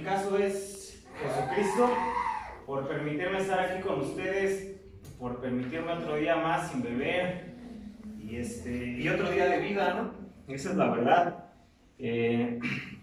mi caso es Jesucristo, por permitirme estar aquí con ustedes, por permitirme otro día más sin beber y otro día de vida, ¿no? Esa es la verdad. En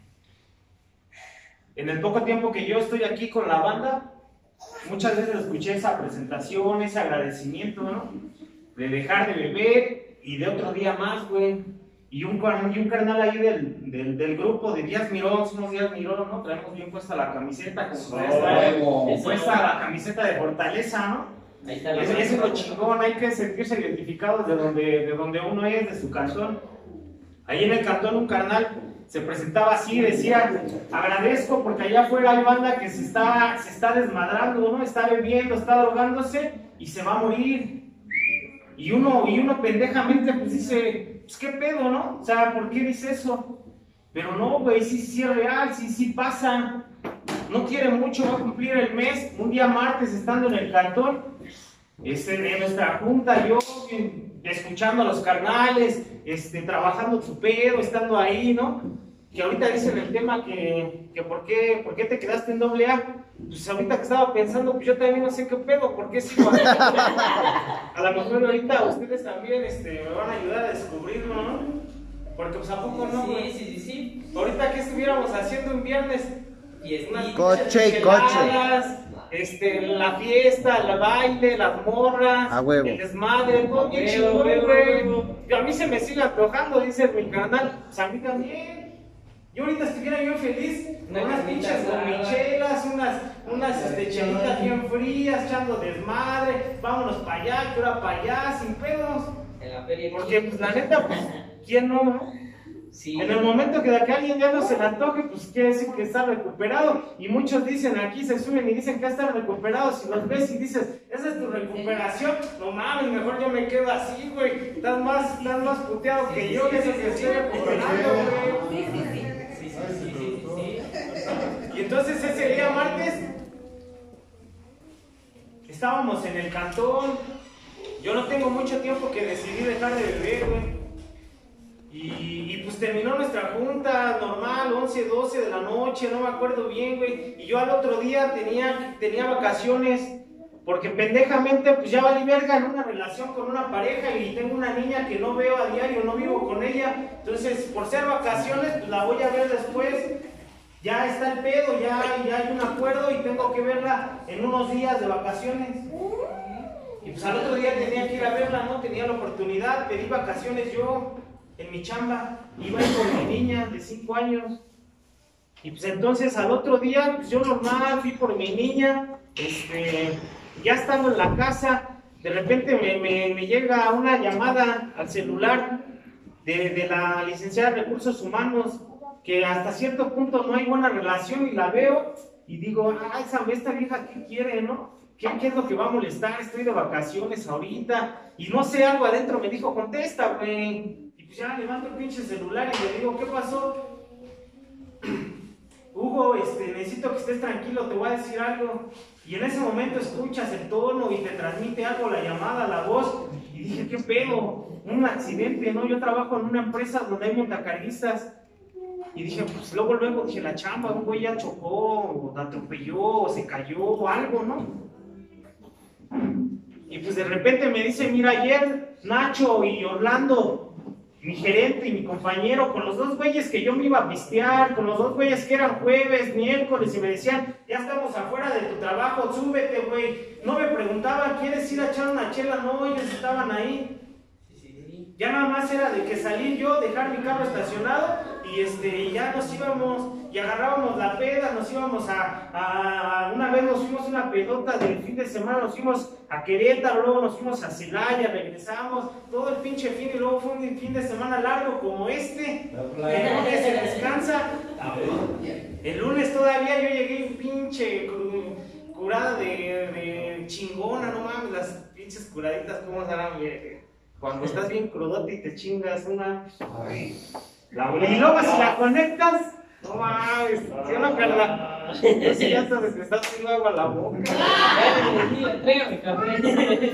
el poco tiempo que yo estoy aquí con la banda, muchas veces escuché esa presentación, ese agradecimiento, ¿no? De dejar de beber y de otro día más, güey. Y un carnal ahí del grupo de Díaz Mirón, somos Díaz Mirón, ¿no? Traemos bien puesta la camiseta, puesta la camiseta de Fortaleza, ¿no? Ahí está. Eso es lo chingón, hay que sentirse identificados de donde uno es, de su cantón. Ahí en el cantón un carnal se presentaba así, decía, agradezco porque allá afuera hay banda que se está desmadrando, ¿no? Está bebiendo, está drogándose y se va a morir. Y uno pendejamente pues dice, pues qué pedo, ¿no? O sea, ¿por qué dice eso? Pero no, güey, sí es real, sí pasa. No quiere mucho, va a cumplir el mes, un día martes estando en el cantón, en nuestra junta, yo escuchando a los carnales, trabajando su pedo, estando ahí, ¿no? Que ahorita dicen el tema que ¿por qué te quedaste en AA? Pues ahorita que estaba pensando, pues yo también no sé qué pedo, ¿por qué sigo aquí? A lo mejor ahorita ustedes también me van a ayudar a descubrirlo, ¿no? Porque pues a poco no, Sí. Ahorita que estuviéramos haciendo un viernes, coche, la fiesta, el baile, las morras, el desmadre, todo bien chingón, güey. A mí se me sigue antojando, dice mi carnal, pues a mí también. Yo ahorita estuviera bien feliz, unas pinches gomichelas, unas chelitas bien frías, echando desmadre, vámonos para allá, que ahora para allá, sin pedos. En la feria. Porque pues la neta, pues, ¿quién no? Sí. En el momento que de acá alguien ya no se le antoje, pues quiere decir que está recuperado. Y muchos dicen aquí, se suben y dicen que están recuperados. Si los ves y dices, esa es tu recuperación, no mames, mejor yo me quedo así, güey. Estás más puteado que yo, eso que estoy recuperando, güey. Sí. Y entonces ese día martes, estábamos en el cantón. Yo no tengo mucho tiempo que decidí dejar de beber, güey. Y pues terminó nuestra junta normal, 11, 12 de la noche, no me acuerdo bien, güey. Y yo al otro día tenía vacaciones, porque pendejamente pues ya valí verga en una relación con una pareja y tengo una niña que no veo a diario, no vivo con ella. Entonces, por ser vacaciones, pues la voy a ver después. Ya está el pedo, ya hay un acuerdo y tengo que verla en unos días de vacaciones. Y pues al otro día tenía que ir a verla, ¿no? Tenía la oportunidad, pedí vacaciones yo en mi chamba, iba a ir con mi niña de 5 años. Y pues entonces al otro día, pues yo normal, fui por mi niña, ya estando en la casa, de repente me llega una llamada al celular de la licenciada de Recursos Humanos, que hasta cierto punto no hay buena relación y la veo y digo, esta vieja, ¿qué quiere, no? ¿Qué es lo que va a molestar? Estoy de vacaciones ahorita y no sé, algo adentro me dijo, contesta, güey. Y pues ya levanto el pinche celular y le digo, ¿qué pasó? Hugo, necesito que estés tranquilo, te voy a decir algo. Y en ese momento escuchas el tono y te transmite algo la llamada, la voz. Y dije, ¿qué pedo? Un accidente, ¿no? Yo trabajo en una empresa donde hay montacarguistas. Y dije, pues luego dije, la chamba, un güey ya chocó, o atropelló, o se cayó, o algo, ¿no? Y pues de repente me dice, mira, ayer Nacho y Orlando, mi gerente y mi compañero, con los dos güeyes que yo me iba a pistear, con los dos güeyes que eran jueves, miércoles, y me decían, ya estamos afuera de tu trabajo, súbete, güey. No me preguntaban, ¿quieres ir a echar una chela? No, ellos estaban ahí. Ya nada más era de que salir yo, dejar mi carro estacionado y ya nos íbamos y agarrábamos la peda, nos íbamos una vez nos fuimos una pedota del fin de semana, nos fuimos a Querétaro, luego nos fuimos a Celaya, regresamos, todo el pinche fin y luego fue un fin de semana largo como el lunes se descansa, el lunes todavía yo llegué pinche curada de chingona, no mames, las pinches curaditas, ¿cómo se llaman? Cuando estás bien crudote y te chingas una. Ay, y luego si la conectas, no mames, ¿sí o no, Carla? Entonces ya sabes que estás haciendo agua a la boca. Entrégame café.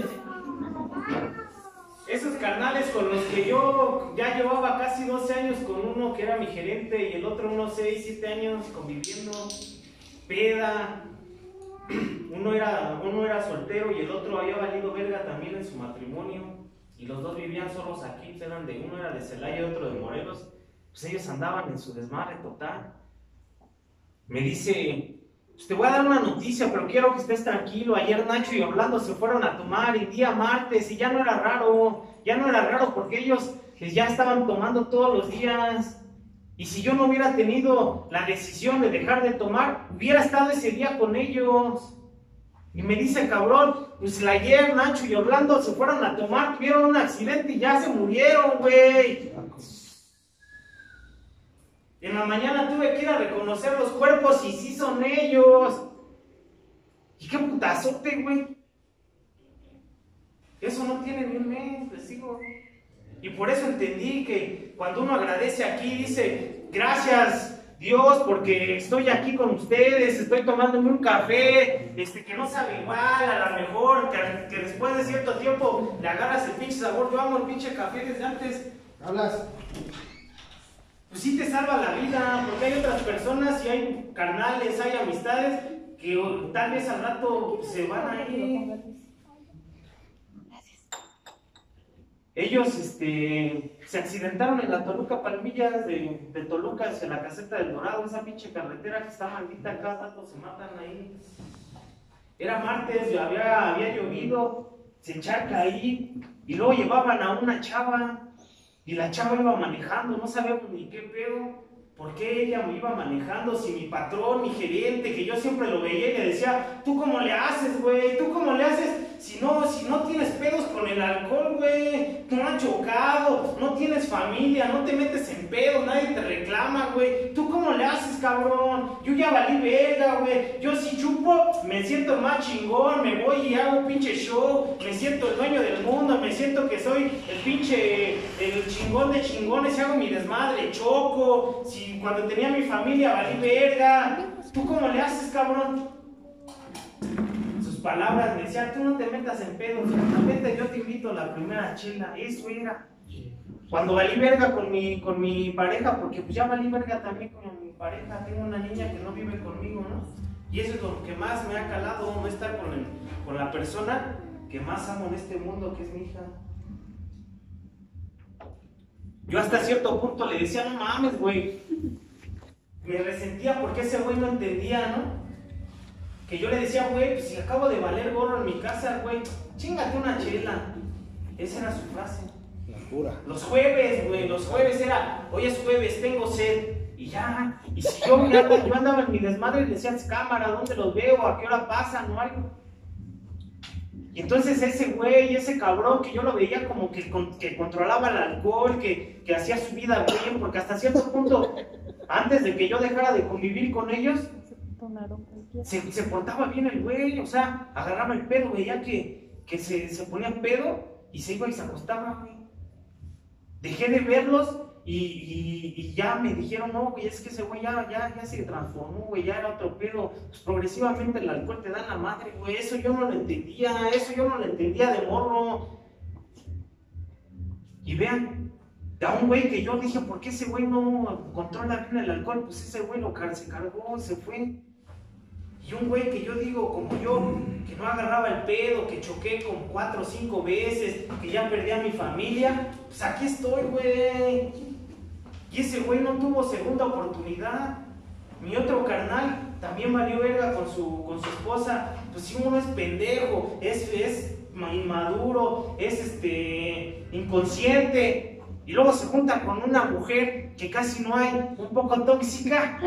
Esos carnales con los que yo ya llevaba casi 12 años con uno que era mi gerente y el otro unos 6, 7 años conviviendo. peda. Uno era soltero y el otro había valido verga también en su matrimonio. Y los dos vivían solos aquí, pues uno era de Celaya y otro de Morelos. Pues ellos andaban en su desmadre total. Me dice, pues te voy a dar una noticia, pero quiero que estés tranquilo. Ayer Nacho y Orlando se fueron a tomar el día martes y ya no era raro porque ellos ya estaban tomando todos los días. Y si yo no hubiera tenido la decisión de dejar de tomar, hubiera estado ese día con ellos. Y me dice, cabrón, pues ayer Nacho y Orlando se fueron a tomar, tuvieron un accidente y ya se murieron, güey. En la mañana tuve que ir a reconocer los cuerpos y sí son ellos. Y qué putazote, güey. Eso no tiene ni un mes, les digo. Y por eso entendí que cuando uno agradece aquí, dice, gracias Dios, porque estoy aquí con ustedes, estoy tomándome un café, que no sabe igual, a lo mejor, que después de cierto tiempo le agarras el pinche sabor. Yo amo el pinche café desde antes. ¿Hablas? Pues sí te salva la vida, porque hay otras personas y hay carnales, hay amistades que tal vez al rato se van a ir. Ellos se accidentaron en la Toluca Palmillas de Toluca hacia la Caseta del Dorado, esa pinche carretera que está maldita, cada rato se matan ahí. Era martes, había llovido, se encharca ahí, y luego llevaban a una chava, y la chava iba manejando, no sabíamos ni qué pedo. ¿Por qué ella me iba manejando? Si mi patrón, mi gerente, que yo siempre lo veía y le decía, ¿tú cómo le haces, güey? ¿Tú cómo le haces? Si no tienes pedos con el alcohol, güey, tú no has chocado, no tienes familia, no te metes en pedos, nadie te reclama, güey. ¿Tú cómo le haces, cabrón? Yo ya valí verga, güey. Yo si chupo, me siento más chingón, me voy y hago pinche show, me siento el dueño del mundo, me siento que soy el chingón de chingones y hago mi desmadre, choco. Si cuando tenía mi familia valí verga, ¿tú cómo le haces, cabrón? Palabras me decían, tú no te metas en pedos, simplemente yo te invito a la primera chela. Eso era cuando valí verga con mi pareja, porque pues ya valí verga también con mi pareja. Tengo una niña que no vive conmigo, ¿no? Y eso es lo que más me ha calado, no estar con la persona que más amo en este mundo, que es mi hija. Yo hasta cierto punto le decía, no mames, güey, me resentía porque ese güey no entendía, ¿no? Que yo le decía, güey, pues si acabo de valer gorro en mi casa, güey, chíngate una chela. Esa era su frase. La pura. Los jueves, güey, los jueves era, hoy es jueves, tengo sed. Y ya, y si yo andaba en mi desmadre y le decía, cámara, ¿dónde los veo? ¿A qué hora pasan? O algo. Y entonces ese güey, ese cabrón que yo lo veía como que controlaba el alcohol, que hacía su vida bien, porque hasta cierto punto, antes de que yo dejara de convivir con ellos, se portaba bien el güey, o sea, agarraba el pedo, veía que se ponía pedo y se iba y se acostaba, güey. Dejé de verlos y ya me dijeron, no, güey, es que ese güey ya se transformó, güey, ya era otro pedo. Pues progresivamente el alcohol te da la madre, güey, eso yo no lo entendía de morro. Y vean, a un güey que yo dije, ¿por qué ese güey no controla bien el alcohol? Pues ese güey se cargó, se fue. Y un güey que yo digo, como yo, que no agarraba el pedo, que choqué con 4 o 5 veces, que ya perdí a mi familia, pues aquí estoy, güey. Y ese güey no tuvo segunda oportunidad. Mi otro carnal también valió verga con su esposa. Pues si uno es pendejo, es inmaduro, es inconsciente, y luego se junta con una mujer que casi no hay, un poco tóxica.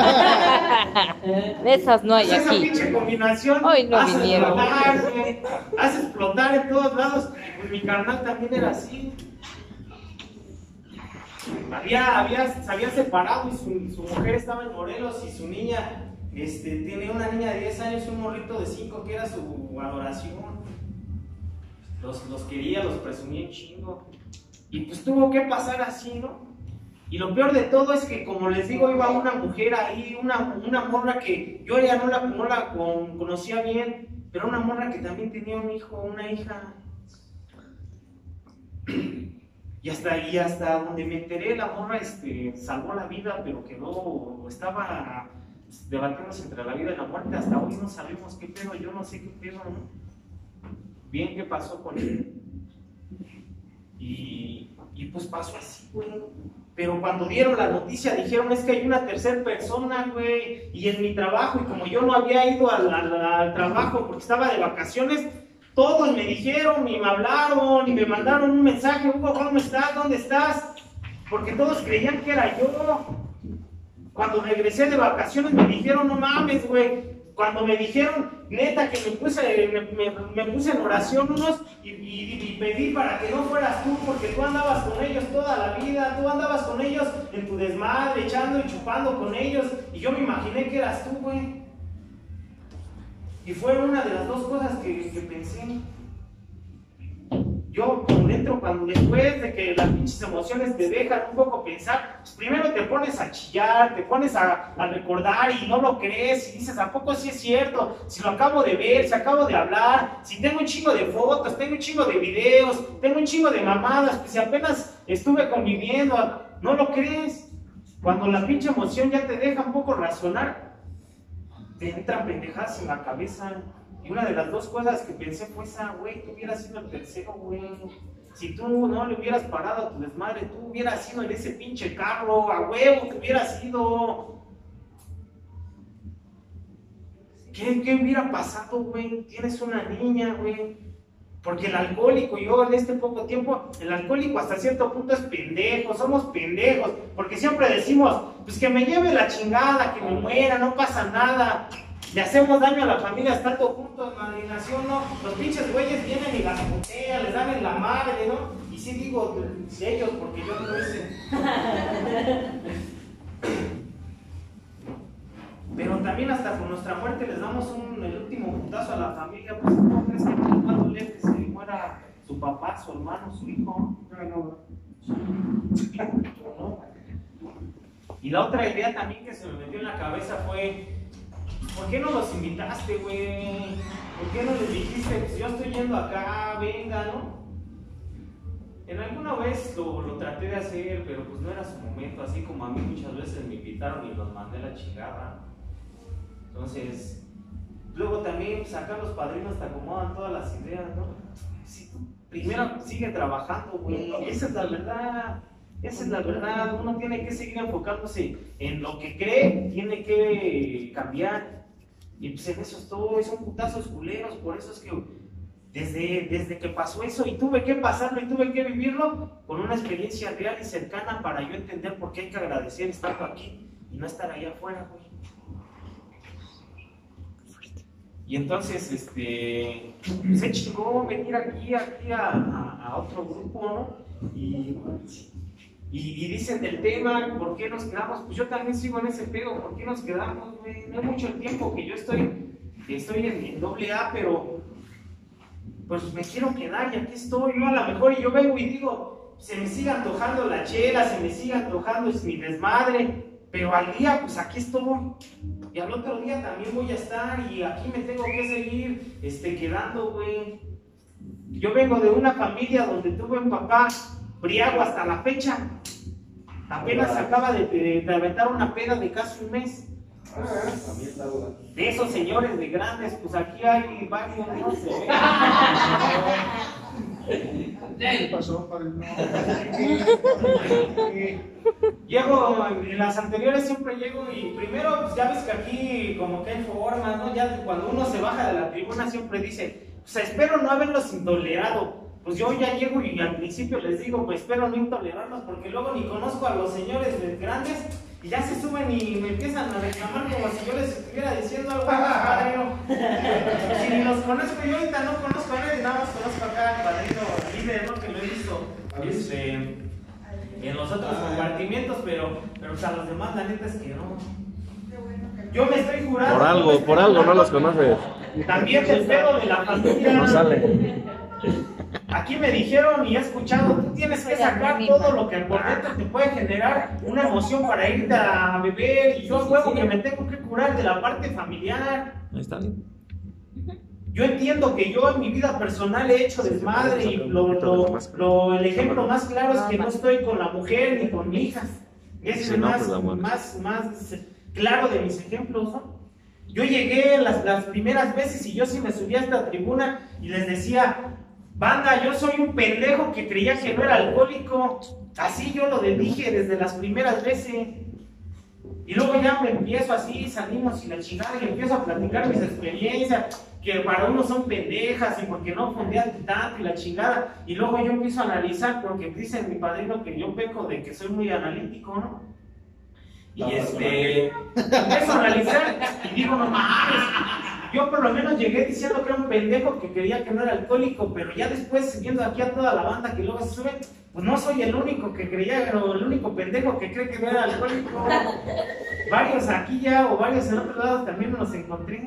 De esas no hay pues aquí. Esa pinche combinación Hoy no vinieron. Hace explotar en todos lados. Pues mi carnal también era así. Se había separado y su mujer estaba en Morelos y su niña, tiene una niña de 10 años y un morrito de 5 que era su adoración. Los quería, los presumía un chingo. Y pues tuvo que pasar así, ¿no? Y lo peor de todo es que, como les digo, iba una mujer ahí, una morra que yo ya no la conocía bien, pero una morra que también tenía un hijo, una hija. Y hasta donde me enteré, la morra salvó la vida, pero estaba debatimos entre la vida y la muerte. Hasta hoy no sabemos qué pedo, yo no sé qué pedo, ¿no? Bien, qué pasó con él. Y pues pasó así, güey. Pero cuando dieron la noticia dijeron, es que hay una tercera persona, güey. Y en mi trabajo, y como yo no había ido al trabajo porque estaba de vacaciones, todos me dijeron y me hablaron y me mandaron un mensaje: Hugo, ¿cómo estás? ¿Dónde estás? Porque todos creían que era yo. Cuando regresé de vacaciones me dijeron, no mames, güey. Cuando me dijeron, neta, que me puse en oración unos y pedí para que no fueras tú, porque tú andabas con ellos toda la vida, tú andabas con ellos en tu desmadre, echando y chupando con ellos, y yo me imaginé que eras tú, güey. Y fue una de las dos cosas que pensé. Yo por dentro, cuando después de que las pinches emociones te dejan un poco pensar, pues primero te pones a chillar, te pones a recordar y no lo crees y dices, ¿a poco sí es cierto? Si lo acabo de ver, si acabo de hablar, si tengo un chingo de fotos, tengo un chingo de videos, tengo un chingo de mamadas, que si apenas estuve conviviendo, ¿no lo crees? Cuando la pinche emoción ya te deja un poco razonar, te entran pendejadas en la cabeza. Y una de las dos cosas que pensé fue esa, güey, tú hubieras sido el tercero, güey. Si tú no le hubieras parado a tu desmadre, tú hubieras sido en ese pinche carro, a huevo que hubieras sido. ¿Qué hubiera pasado, güey? Tienes una niña, güey. Porque el alcohólico, yo en este poco tiempo, el alcohólico hasta cierto punto es pendejo, somos pendejos. Porque siempre decimos, pues que me lleve la chingada, que me muera, no pasa nada. Le hacemos daño a la familia estando juntos, madrinación, ¿no? Los pinches güeyes vienen y las putean, les dan en la madre, ¿no? Y sí digo de ellos porque yo no lo hice. Pero también hasta con nuestra muerte les damos el último putazo a la familia. Pues ¿cómo crees que no duele que se muera su papá, su hermano, su hijo? No. Y la otra idea también que se me metió en la cabeza fue, ¿por qué no los invitaste, güey? ¿Por qué no les dijiste, pues yo estoy yendo acá, venga, ¿no? En alguna vez lo traté de hacer, pero pues no era su momento, así como a mí muchas veces me invitaron y los mandé a la chingada. Entonces, luego también pues, acá los padrinos te acomodan todas las ideas, ¿no? Si tú primero sigue trabajando, güey, esa es la verdad. Esa es la verdad, uno tiene que seguir enfocándose en lo que cree, tiene que cambiar. Y pues en eso estoy, son putazos culeros, por eso es que desde que pasó eso y tuve que pasarlo y tuve que vivirlo con una experiencia real y cercana para yo entender por qué hay que agradecer estando aquí y no estar allá afuera, güey. Y entonces, se chingó venir aquí a otro grupo, ¿no? Y dicen del tema, ¿por qué nos quedamos? Pues yo también sigo en ese pedo, ¿por qué nos quedamos, güey? No es mucho el tiempo que yo estoy en AA, pero pues me quiero quedar y aquí estoy, ¿no? A lo mejor y yo vengo y digo, se me sigue antojando la chela, se me sigue antojando mi desmadre, pero al día, pues aquí estoy. Y al otro día también voy a estar y aquí me tengo que seguir quedando, güey. Yo vengo de una familia donde tuve un papá briago hasta la fecha. Apenas acaba de aventar una peda de casi un mes. De esos señores de grandes, pues aquí hay varios, no sé. ¿Qué pasó, padre? Llego, en las anteriores siempre llego y primero, pues ya ves que aquí como que hay formas, ¿no? Ya cuando uno se baja de la tribuna siempre dice, pues espero no haberlos intolerado. Pues yo ya llego y al principio les digo, pues espero no intolerarlos, porque luego ni conozco a los señores grandes y ya se suben y me empiezan a reclamar como si yo les estuviera diciendo algo, padrino. Si ni los conozco, yo ahorita no conozco a nadie, nada más conozco acá al padrino líder, ¿no? Que lo he visto en los otros compartimientos, pero pues a los demás la neta es que no. Yo me estoy jurando. Por algo no los conoces. También del pedo de la familia. No sale. Aquí me dijeron y he escuchado, tú tienes que sacar todo lo que por dentro te puede generar una emoción para irte a beber, y yo huevo que me tengo que curar de la parte familiar. Ahí está bien. Yo entiendo que yo en mi vida personal he hecho desmadre y el ejemplo más claro es que no estoy con la mujer ni con mi hija. Es más claro de mis ejemplos, ¿no? Yo llegué las primeras veces y yo sí me subí a esta tribuna y les decía, banda, yo soy un pendejo que creía que no era alcohólico. Así yo lo dije desde las primeras veces. Y luego ya me empiezo así, salimos y la chingada, y empiezo a platicar mis experiencias, que para uno son pendejas y porque no fondean tanto y la chingada. Y luego yo empiezo a analizar, porque dice mi padrino que yo peco de que soy muy analítico, ¿no? Y empiezo a analizar y digo, no mames, yo por lo menos llegué diciendo que era un pendejo que creía que no era alcohólico, pero ya después viendo aquí a toda la banda que luego se sube, pues no soy el único que creía, o el único pendejo que cree que no era alcohólico. Varios aquí ya, o varios en otros lados también me los encontré.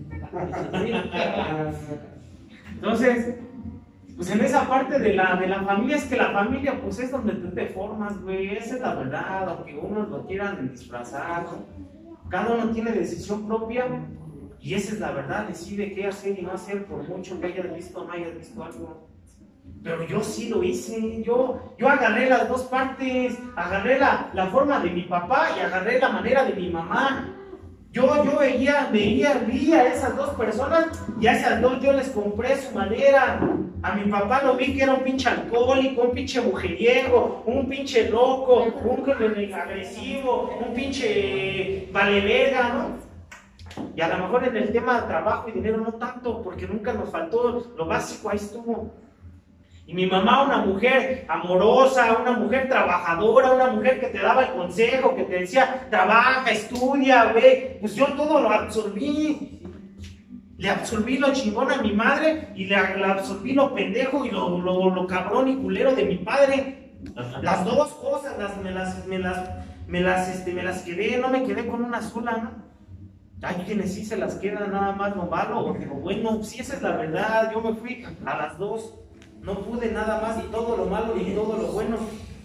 Entonces, pues en esa parte de la familia, es que la familia pues es donde tú te formas, güey, esa es la verdad, aunque unos lo quieran disfrazar, cada uno tiene decisión propia y esa es la verdad, decide qué hacer y no hacer por mucho que hayas visto o no hayas visto algo. Pero yo sí lo hice, yo agarré las dos partes, agarré la forma de mi papá y agarré la manera de mi mamá. Yo vi a esas dos personas y a esas dos yo les compré su manera. A mi papá lo vi que era un pinche alcohólico, un pinche mujeriego, un pinche loco, un agresivo, un pinche vale verga, ¿no? Y a lo mejor en el tema de trabajo y dinero no tanto, porque nunca nos faltó lo básico, ahí estuvo. Y mi mamá, una mujer amorosa, una mujer trabajadora, una mujer que te daba el consejo, que te decía, trabaja, estudia, güey. Pues yo todo lo absorbí. Le absorbí lo chingón a mi madre y le absorbí lo pendejo y lo cabrón y culero de mi padre. Las dos cosas me las quedé, no me quedé con una sola, ¿no? Hay quienes sí se las quedan nada más lo malo o bueno, sí, esa es la verdad. Yo me fui a las dos. No pude nada más, ni todo lo malo, ni todo lo bueno.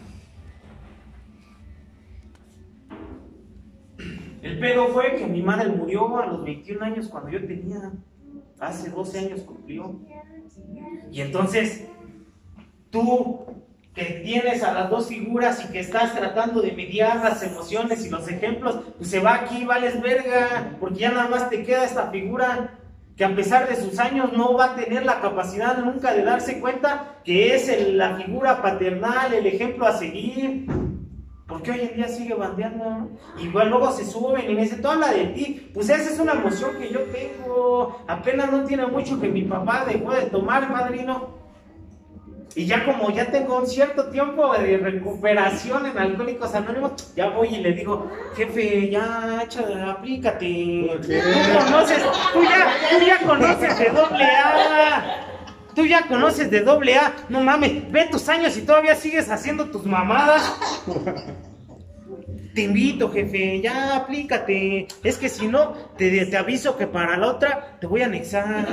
El pedo fue que mi madre murió a los 21 años cuando yo tenía, hace 12 años cumplió. Y entonces, tú que tienes a las dos figuras y que estás tratando de mediar las emociones y los ejemplos, pues se va aquí, vales verga, porque ya nada más te queda esta figura que a pesar de sus años no va a tener la capacidad nunca de darse cuenta que es la figura paternal, el ejemplo a seguir, porque hoy en día sigue bandeando, ¿no? Igual luego se suben y me dicen, tú habla de ti, pues esa es una emoción que yo tengo, apenas no tiene mucho que mi papá dejó de tomar, padrino, y ya como ya tengo un cierto tiempo de recuperación en Alcohólicos Anónimos, ya voy y le digo, jefe, ya, aplícate. Tú ya conoces de AA. Tú ya conoces de AA. No mames, ve tus años y todavía sigues haciendo tus mamadas. Te invito, jefe, ya aplícate. Es que si no, te aviso que para la otra te voy a anexar.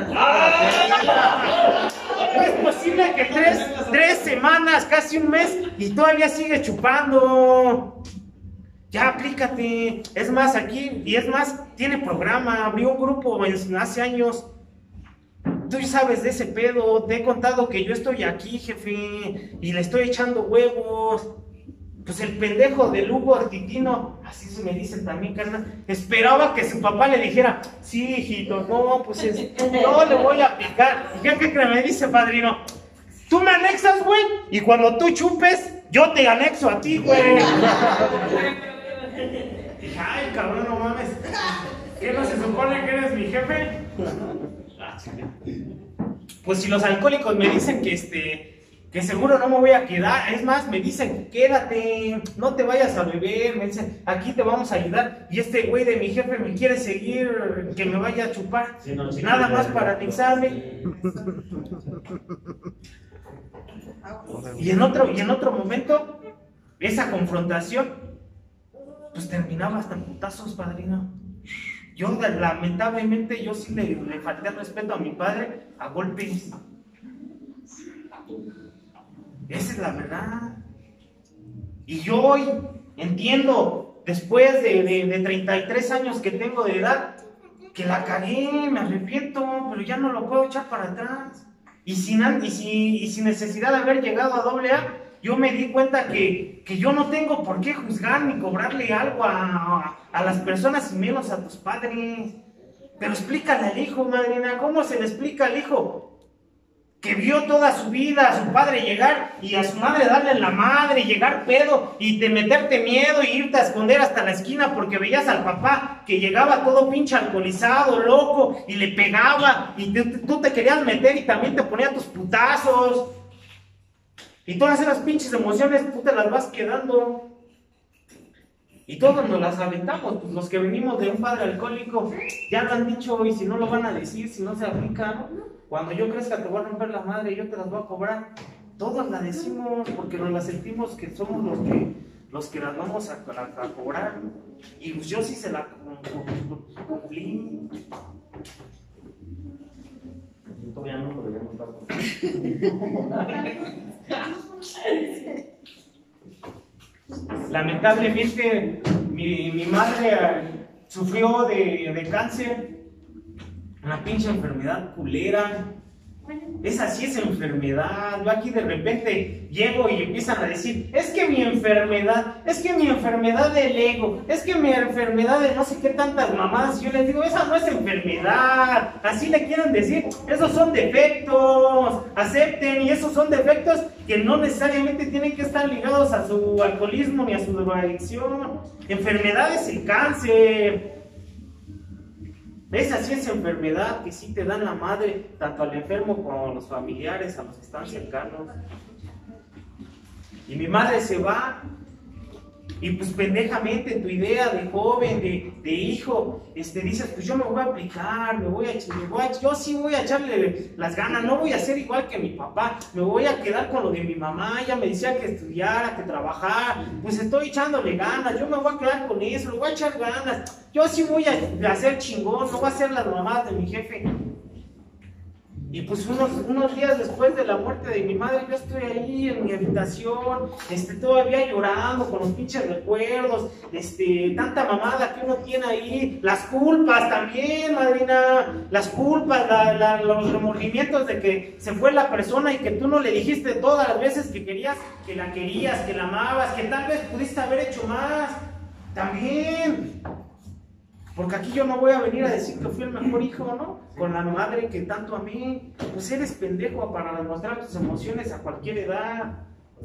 No es posible que tres semanas, casi un mes, y todavía sigues chupando. Ya aplícate. Es más, aquí, y es más, tiene programa, abrió un grupo hace años. Tú sabes de ese pedo, te he contado que yo estoy aquí, jefe, y le estoy echando huevos. Pues el pendejo de Lugo Artitino, así se me dicen también, carnal, esperaba que su papá le dijera, sí, hijito, no, pues no le voy a aplicar. ¿Y qué me dice, padrino? Tú me anexas, güey, y cuando tú chupes, yo te anexo a ti, güey. Dije, ay, cabrón, no mames. ¿Qué no se supone que eres mi jefe? Pues si los alcohólicos me dicen que seguro no me voy a quedar, es más, me dicen, quédate, no te vayas a beber, me dicen, aquí te vamos a ayudar, y este güey de mi jefe me quiere seguir, que me vaya a chupar, sí, no, nada más para anexarme. Y en otro momento, esa confrontación, pues terminaba hasta en putazos, padrino. Yo, lamentablemente, yo sí le falté el respeto a mi padre a golpes. Esa es la verdad. Y yo hoy entiendo, después de 33 años que tengo de edad, que la cagué, me arrepiento, pero ya no lo puedo echar para atrás. Y sin necesidad de haber llegado a AA, yo me di cuenta que que yo no tengo por qué juzgar ni cobrarle algo a las personas y menos a tus padres. Pero explícale al hijo, madrina, ¿cómo se le explica al hijo? Que vio toda su vida a su padre llegar y a su madre darle en la madre y llegar pedo y de meterte miedo y irte a esconder hasta la esquina porque veías al papá que llegaba todo pinche alcoholizado, loco, y le pegaba y tú te querías meter y también te ponía tus putazos. Y todas esas pinches emociones tú te las vas quedando. Y todos nos las aventamos, pues los que venimos de un padre alcohólico ya lo han dicho y si no lo van a decir, si no se aplica, ¿no? Cuando yo crezca te voy a romper la madre y yo te las voy a cobrar. Todos la decimos porque nos la sentimos que somos los que las vamos a cobrar. Y pues yo sí se la cumplí. Todavía no, pero ya no paso. Lamentablemente mi madre sufrió de cáncer, una pinche enfermedad culera. Esa sí es enfermedad. Yo aquí de repente llego y empiezan a decir, es que mi enfermedad del ego, es que mi enfermedad de no sé qué tantas mamadas. Y yo les digo, esa no es enfermedad, así le quieren decir, esos son defectos, acepten, y esos son defectos que no necesariamente tienen que estar ligados a su alcoholismo ni a su drogadicción. Enfermedad es el cáncer. Esa sí es enfermedad que sí te dan la madre, tanto al enfermo como a los familiares, a los que están cercanos. Y mi madre se va, y pues pendejamente tu idea de joven, de hijo, dices, pues yo me voy a aplicar, yo sí voy a echarle las ganas, no voy a ser igual que mi papá, me voy a quedar con lo de mi mamá, ella me decía que estudiara, que trabajara, pues estoy echándole ganas, yo me voy a quedar con eso, le voy a echar ganas, yo sí voy a hacer chingón, no voy a hacer las mamadas de mi jefe. Y pues unos días después de la muerte de mi madre, yo estoy ahí en mi habitación, todavía llorando con los pinches recuerdos, tanta mamada que uno tiene ahí, las culpas también, madrina, las culpas, los remordimientos de que se fue la persona y que tú no le dijiste todas las veces que querías, que la querías, que la amabas, que tal vez pudiste haber hecho más, también. Porque aquí yo no voy a venir a decir que fui el mejor hijo, ¿no? Con la madre que tanto amé. Pues eres pendejo para demostrar tus emociones a cualquier edad.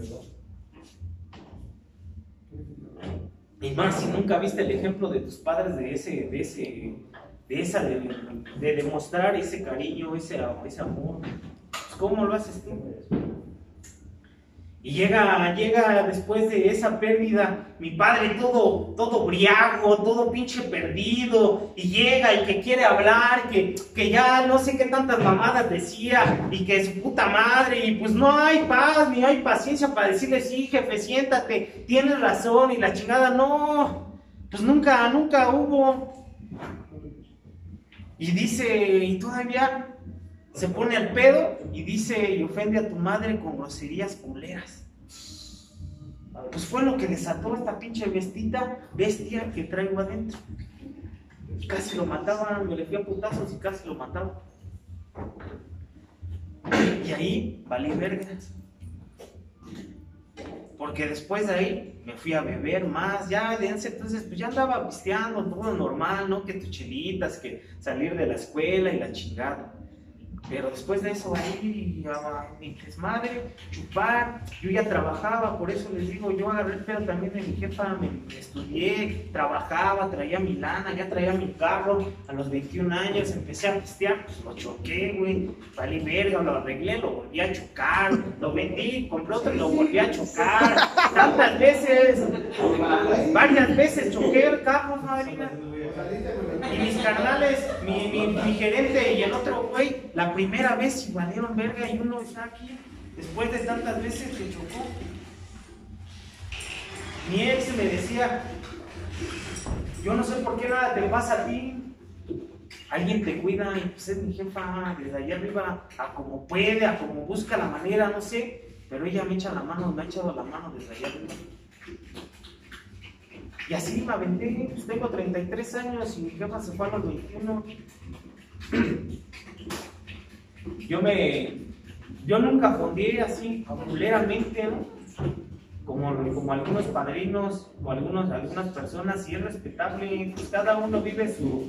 Y más si nunca viste el ejemplo de tus padres de demostrar ese cariño, ese amor. Pues ¿cómo lo haces tú? Y llega después de esa pérdida, mi padre todo briago, todo pinche perdido, y llega y que quiere hablar, que ya no sé qué tantas mamadas decía, y que su puta madre, y pues no hay paz, ni hay paciencia para decirle, sí, jefe, siéntate, tienes razón, y la chingada, no, pues nunca hubo. Y dice, y todavía se pone al pedo y dice y ofende a tu madre con groserías culeras. Pues fue lo que desató esta pinche bestia que traigo adentro. Y casi lo mataban, me le fui a putazos y casi lo mataban. Y ahí valí vergas. Porque después de ahí me fui a beber más, ya de entonces pues ya andaba pisteando, todo normal, ¿no? Que tus chelitas, que salir de la escuela y la chingada. Pero después de eso ahí a mi desmadre, chupar, yo ya trabajaba, por eso les digo, yo agarré el pedo también de mi jefa, me estudié, trabajaba, traía mi lana, ya traía mi carro, a los 21 años empecé a pistear, pues lo choqué, güey, valí verga, lo arreglé, lo volví a chocar, lo vendí, compré otro y lo volví a chocar, tantas veces, varias veces choqué el carro, madrina. Y mis carnales, mi gerente y el otro güey, la primera vez sí valieron verga y uno está aquí, después de tantas veces que chocó. Mi ex me decía, yo no sé por qué nada te pasa a ti, alguien te cuida, y pues es mi jefa, desde allá arriba, a como puede, a como busca la manera, no sé, pero ella me echa la mano, me ha echado la mano desde allá arriba. Y así me aventé, pues tengo 33 años y mi jefa se fue a los 21. Yo nunca fondeé así, culeramente, ¿no? como algunos padrinos o algunas personas, y es respetable, pues cada uno vive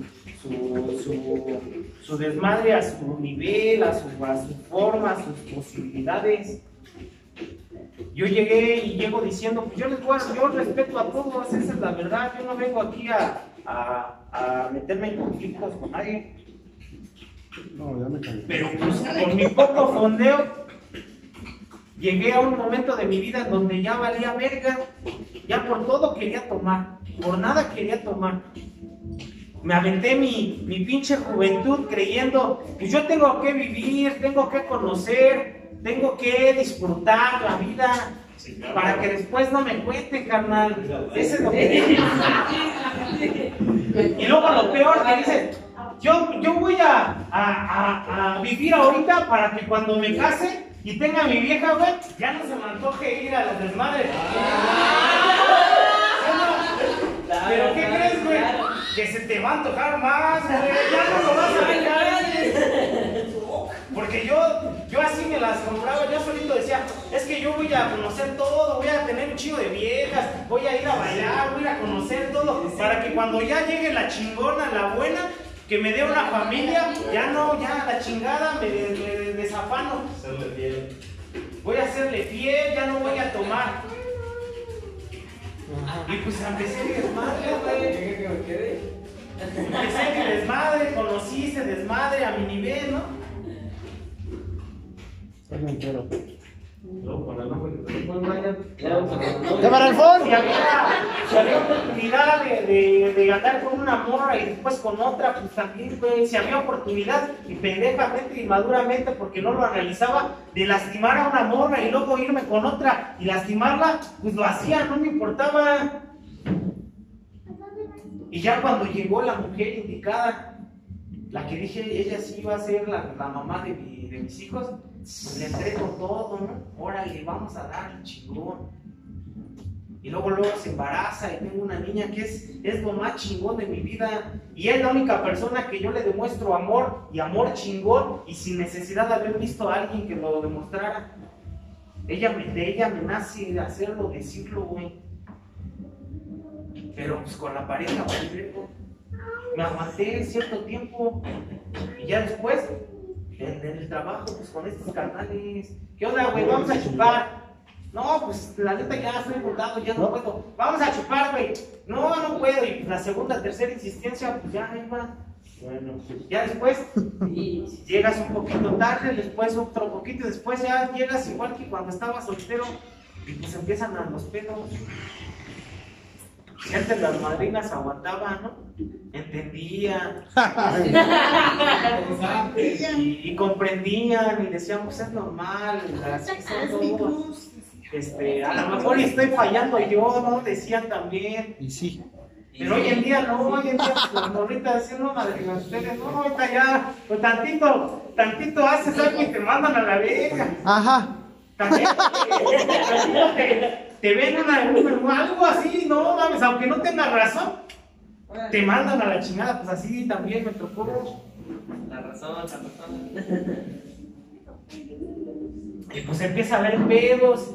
su desmadre a su nivel, a su forma, a sus posibilidades. Yo llego diciendo, pues yo respeto a todos, esa es la verdad, yo no vengo aquí a meterme en conflictos con nadie. No, ya me caí. Pero pues con mi poco fondeo, llegué a un momento de mi vida en donde ya valía verga, ya por todo quería tomar, por nada quería tomar. Me aventé mi pinche juventud creyendo que yo tengo que vivir, tengo que conocer, tengo que disfrutar la vida para que después no me cuente, carnal. Ese es lo que y luego lo peor que dice, yo voy a vivir ahorita para que cuando me case y tenga a mi vieja, güey, ya no se me antoje ir a los desmadres. ¿Pero qué crees, güey? Que se te va a antojar más, güey. Ya no lo vas a dejar. Porque yo así me las compraba, yo solito decía, es que yo voy a conocer todo, voy a tener un chido de viejas, voy a ir a bailar, voy a ir a conocer todo, para que cuando ya llegue la chingona, la buena, que me dé una familia, ya la chingada me desafano. Voy a hacerle fiel, ya no voy a tomar. Y pues empecé mi desmadre, güey. Empecé mi desmadre, conocí ese desmadre a mi nivel, ¿no? Entero. ¡Cámara al fondo! Si había oportunidad de andar con una morra y después con otra, pues también, güey. Si había oportunidad, y pendejamente y maduramente, porque no lo analizaba, de lastimar a una morra y luego irme con otra y lastimarla, pues lo hacía, no me importaba. Y ya cuando llegó la mujer indicada, la que dije, ella sí iba a ser la mamá de mis hijos, pues le entrego todo, ¿no? Órale, vamos a darle chingón. Y luego se embaraza y tengo una niña que es lo más chingón de mi vida. Y es la única persona que yo le demuestro amor, y amor chingón, y sin necesidad de haber visto a alguien que lo demostrara. De ella me nace hacerlo, decirlo, güey. Pero pues con la pareja, me aguanté cierto tiempo. Y ya después, en el trabajo, pues con estos carnales, ¿qué onda, güey? Vamos a chupar. No, pues la neta ya estoy botado, ya no puedo. Vamos a chupar, güey. No puedo. Y la segunda, tercera insistencia, pues ya ahí va. Bueno, ya después llegas un poquito tarde, después otro poquito, después ya llegas igual que cuando estabas soltero, y pues empiezan a los pedos. Y antes las madrinas aguantaban, ¿no? Entendían. y comprendían y decían, pues es normal, así son todos. A lo mejor estoy fallando yo, ¿no? Decían también. Y sí. Pero hoy en día no, hoy en día las morritas decían, no, madrinas, ustedes, no, ahorita ya, pues tantito haces algo y te mandan a la verga. Ajá. También te ven algo así, no mames, aunque no tengas razón, te mandan a la chingada, pues así también me tocó. La razón. Y pues empieza a haber pedos,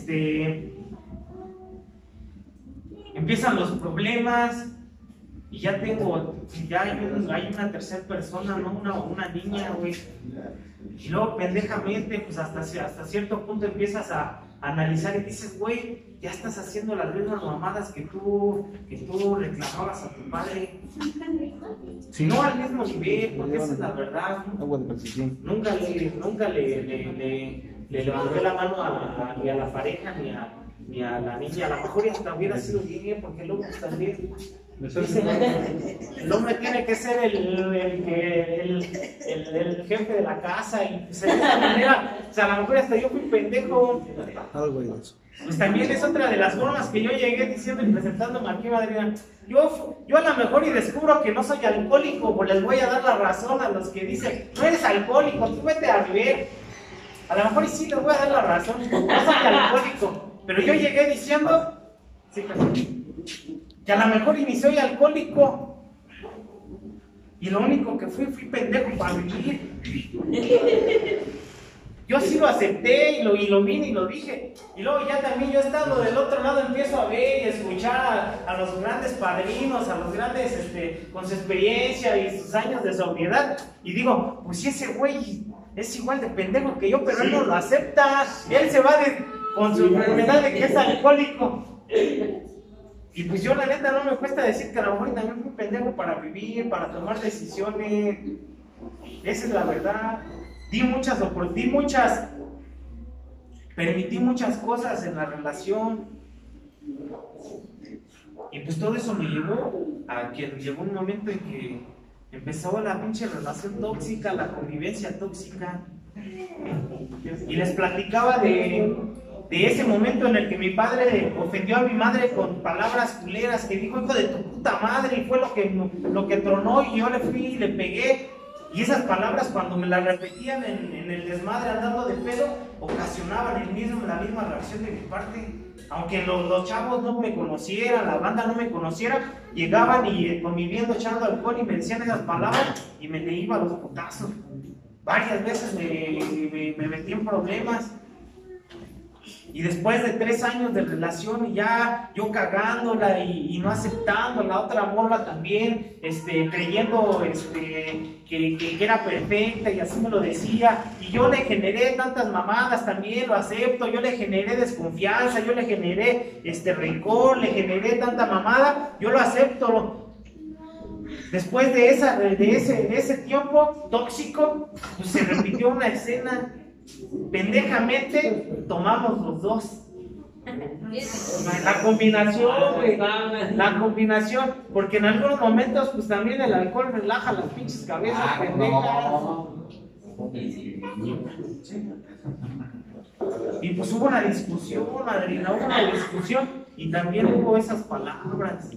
empiezan los problemas, y ya hay una tercera persona, ¿no? Una niña, güey. Y luego pendejamente, pues hasta cierto punto empiezas a analizar y dices, güey, ya estás haciendo las mismas mamadas que tú reclamabas a tu padre. Sí. No al mismo nivel, porque esa es la verdad, ¿no? Agua de precisión. Nunca le levanté la mano ni a la pareja ni a la niña. A lo mejor hasta hubiera sido bien, porque luego también dicen, el hombre tiene que ser el jefe de la casa, y pues, de esa manera, o sea, a lo mejor hasta yo fui pendejo. Algo de eso. Pues también es otra de las formas que yo llegué diciendo y presentándome aquí, madrina. Yo a lo mejor y descubro que no soy alcohólico, pues les voy a dar la razón a los que dicen, no eres alcohólico, tú vete a beber. A lo mejor y sí les voy a dar la razón, no soy alcohólico. Pero yo llegué diciendo, sí, que a lo mejor y ni soy alcohólico. Y lo único que fui pendejo para vivir. Yo sí lo acepté y lo vine y lo dije. Y luego ya también yo estando del otro lado empiezo a ver y escuchar a los grandes padrinos, a los grandes con su experiencia y sus años de sobriedad. Y digo, pues si ese güey es igual de pendejo que yo, pero él no lo acepta. Él se va con su enfermedad de que es alcohólico. Y pues yo la neta no me cuesta decir que a lo mejor también fui pendejo para vivir, para tomar decisiones. Esa es la verdad. Permití muchas cosas en la relación. Y pues todo eso me llevó a que llegó un momento en que empezó la pinche relación tóxica, la convivencia tóxica. Y les platicaba de ese momento en el que mi padre ofendió a mi madre con palabras culeras, que dijo hijo de tu puta madre, y fue lo que tronó, y yo le fui y le pegué. Y esas palabras cuando me las repetían en el desmadre andando de pedo, ocasionaban la misma reacción de mi parte. Aunque los chavos no me conocieran, la banda no me conociera, llegaban y conviviendo, echando alcohol y me decían esas palabras y me le iba a los putazos. Varias veces me metí en problemas. Y después de 3 años de relación y ya yo cagándola y no aceptando, la otra morra también, creyendo que era perfecta y así me lo decía, y yo le generé tantas mamadas también, lo acepto, yo le generé desconfianza, yo le generé rencor, le generé tanta mamada, yo lo acepto. Después de ese tiempo tóxico, pues se repitió una escena. Pendejamente tomamos los dos. La combinación, güey. La combinación. Porque en algunos momentos, pues también el alcohol relaja las pinches cabezas pendejas. Y pues hubo una discusión, madrina, hubo una discusión. Y también hubo esas palabras.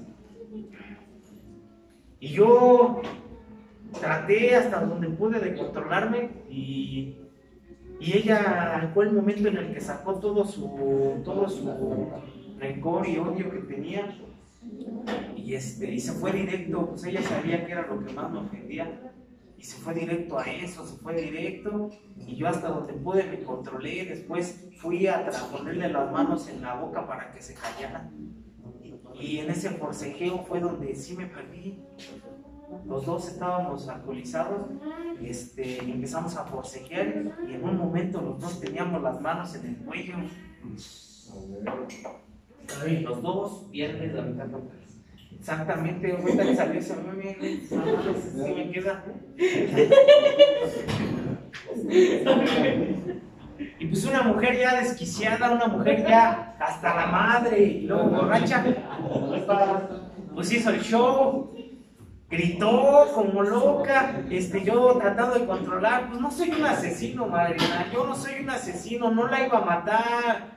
Y yo traté hasta donde pude de controlarme y ella fue el momento en el que sacó todo su rencor y odio que tenía y se fue directo, pues ella sabía que era lo que más me ofendía y se fue directo a eso, se fue directo y yo hasta donde pude me controlé, después fui a ponerle las manos en la boca para que se callara y en ese forcejeo fue donde sí me perdí. Los dos estábamos alcoholizados y empezamos a forcejear y en un momento los dos teníamos las manos en el cuello. Los dos, viernes, la mitad. Exactamente, ahorita que salió ese meme, sí me queda. Y pues una mujer ya desquiciada, una mujer ya hasta la madre y luego borracha, pues hizo el show. Gritó como loca, yo tratando de controlar, pues no soy un asesino, madrina, yo no soy un asesino, no la iba a matar.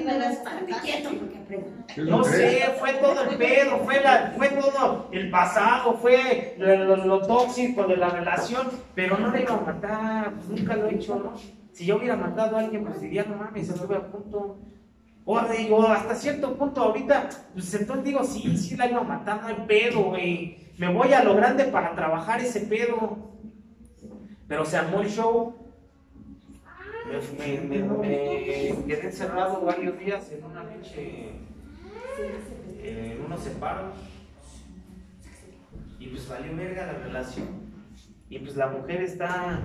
No sé, fue todo el pedo, fue todo el pasado, fue lo tóxico de la relación, pero no la iba a matar, pues nunca lo he hecho, ¿no? Si yo hubiera matado a alguien, pues diría, no mames, se sube a punto. O digo, hasta cierto punto ahorita, pues entonces digo, sí la iba a matar, no hay pedo, güey. Me voy a lo grande para trabajar ese pedo. Pero se armó el show. Me quedé encerrado varios días en una pinche. En unos separos. Y pues valió verga la relación. Y pues la mujer está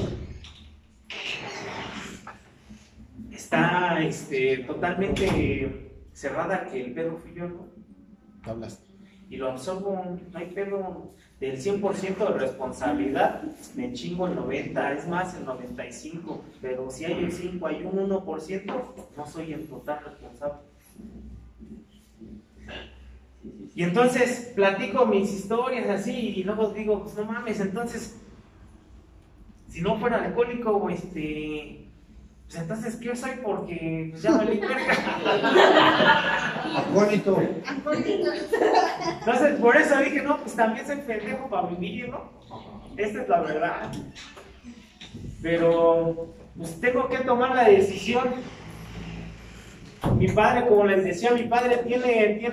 totalmente cerrada que el pedo fui yo, ¿no? Hablaste. Y lo absorbo, no hay pedo. Del 100% de responsabilidad, me chingo el 90%, es más el 95%, pero si hay el 5%, hay un 1%, no soy el total responsable. Y entonces platico mis historias así y luego digo, pues no mames, entonces, si no fuera alcohólico, pues entonces, ¿qué soy? Porque pues, ya valí verga. Acólito. Entonces, por eso dije, no, pues también soy pendejo para vivir, ¿no? Esta es la verdad. Pero, pues tengo que tomar la decisión. Mi padre, como les decía, mi padre tiene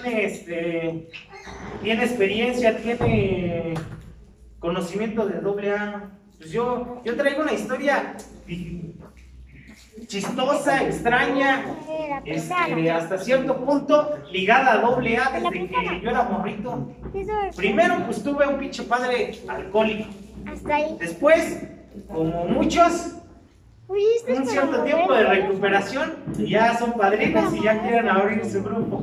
experiencia, tiene conocimiento de AA. Pues yo traigo una historia chistosa, extraña, hasta cierto punto ligada a AA desde que yo era morrito. Primero pues tuve un pinche padre alcohólico. Hasta ahí. Después, como muchos, un cierto tiempo de recuperación, y ya son padrinos y ya quieren abrir su grupo.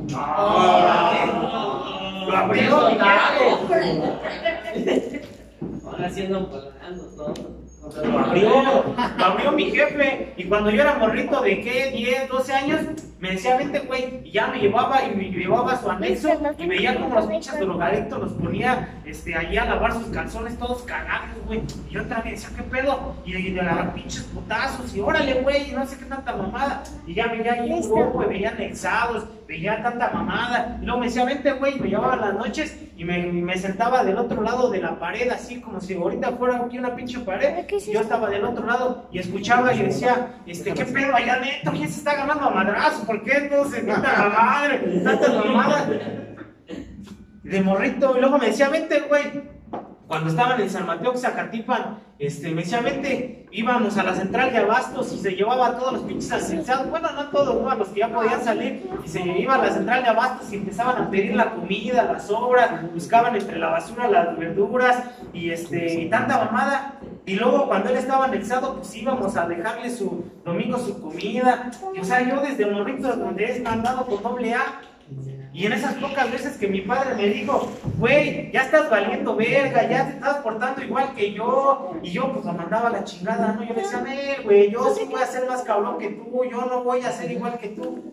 Lo abrió mi jefe. Ahora sí andan volando todo. Lo abrió mi jefe. Y cuando yo era morrito de ¿qué? 10, 12 años, me decía, vente, güey. Y ya me llevaba a su anexo y veía como los pinches drogadictos los ponía allí a lavar sus calzones todos cagados, güey. Y yo también decía, ¿qué pedo? Y le agarraba pinches putazos y órale, güey, y no sé qué tanta mamada. Y ya veía ahí un grupo, y veía anexados, veía tanta mamada. Y luego me decía, vente, güey, y me llevaba las noches y me sentaba del otro lado de la pared, así como si ahorita fuera aquí una pinche pared. Y yo estaba del otro lado y escuchaba y decía, ¿qué pedo allá neto? ¿Quién se está ganando a madrazo? ¿Por qué no se grita la madre? Tantas mamadas. De morrito. Y luego me decía, vente, güey. Cuando estaban en San Mateo, Zacatipan, me decía, vente, íbamos a la central de abastos y se llevaba a todos los pinches ascensados, bueno, no todos, no, a los que ya podían salir, y se iba a la central de abastos y empezaban a pedir la comida, las sobras, buscaban entre la basura las verduras, y tanta mamada. Y luego cuando él estaba anexado, pues íbamos a dejarle su domingo su comida, y o sea, yo desde morrito, donde es mandado con AA. Y en esas pocas veces que mi padre me dijo, güey, ya estás valiendo verga, ya te estás portando igual que yo. Y yo pues lo mandaba a la chingada, ¿no? Yo le decía, güey, yo sí voy a ser más cabrón que tú, yo no voy a ser igual que tú.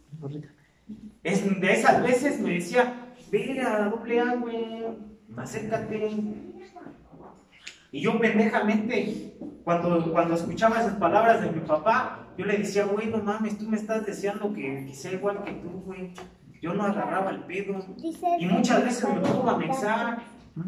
De esas veces me decía, ve a AA, güey, acércate. Y yo pendejamente, cuando escuchaba esas palabras de mi papá, yo le decía, güey, no mames, tú me estás deseando que sea igual que tú, güey. Yo no agarraba el pedo. Y muchas veces me pongo a anexar.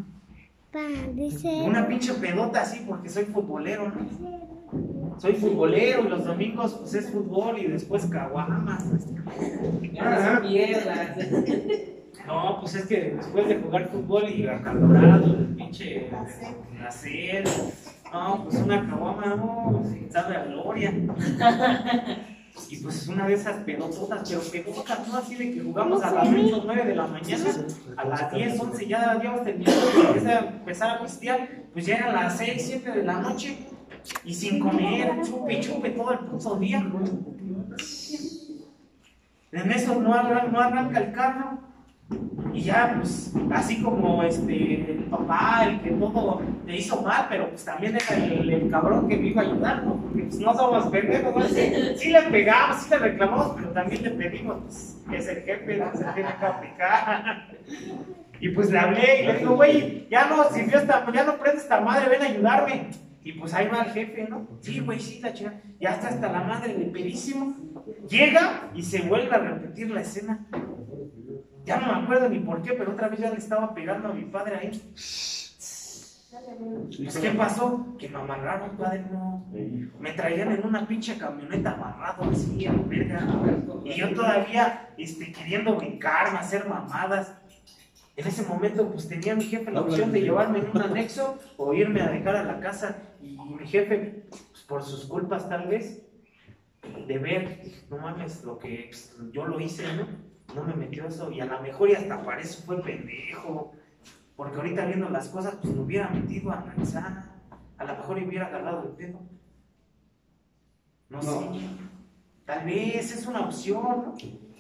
Una pinche pedota así porque soy futbolero, ¿no? Soy futbolero y los domingos pues es fútbol y después caguamas. Ya no pierdas. No, pues es que después de jugar fútbol y acalorado, el pinche nacer, no, pues una caguama, no, sabe a gloria. Y pues una de esas pedototas, pero pedotas, no así de que jugamos a las 8 o 9 de la mañana, a las 10, 11 ya habíamos terminado y empezar a pistear, pues ya eran las 6, 7 de la noche y sin comer, chupe todo el puto día. En eso no arranca el carro. Y ya, pues, así como el papá, el que todo le hizo mal, pero pues también era el cabrón que me iba a ayudar, ¿no? Porque pues no somos pendejos, ¿no? Sí le pegamos, sí le reclamamos, pero también le pedimos, pues, que es el jefe, ¿no? Se tiene que aplicar. Y pues le hablé y le digo, güey, ya no prende esta madre, ven a ayudarme. Y pues ahí va el jefe, ¿no? Sí, güey, sí, la chica. Ya está hasta la madre de pedísimo. Llega y se vuelve a repetir la escena. Ya no me acuerdo ni por qué, pero otra vez ya le estaba pegando a mi padre ahí. Pues, ¿qué pasó? Que me amarraron, padre, no. Me traían en una pinche camioneta amarrado así, a la verga. Y yo todavía, queriendo brincarme, hacer mamadas. En ese momento, pues tenía mi jefe la opción de llevarme en un anexo o irme a dejar a la casa. Y mi jefe, pues, por sus culpas tal vez, de ver, no mames, lo que pues, yo lo hice, ¿no? No me metió eso, y a lo mejor y hasta para eso fue pendejo, porque ahorita viendo las cosas, pues me hubiera metido a analizar, a lo mejor hubiera agarrado el pedo. No sé, tal vez es una opción, ¿no?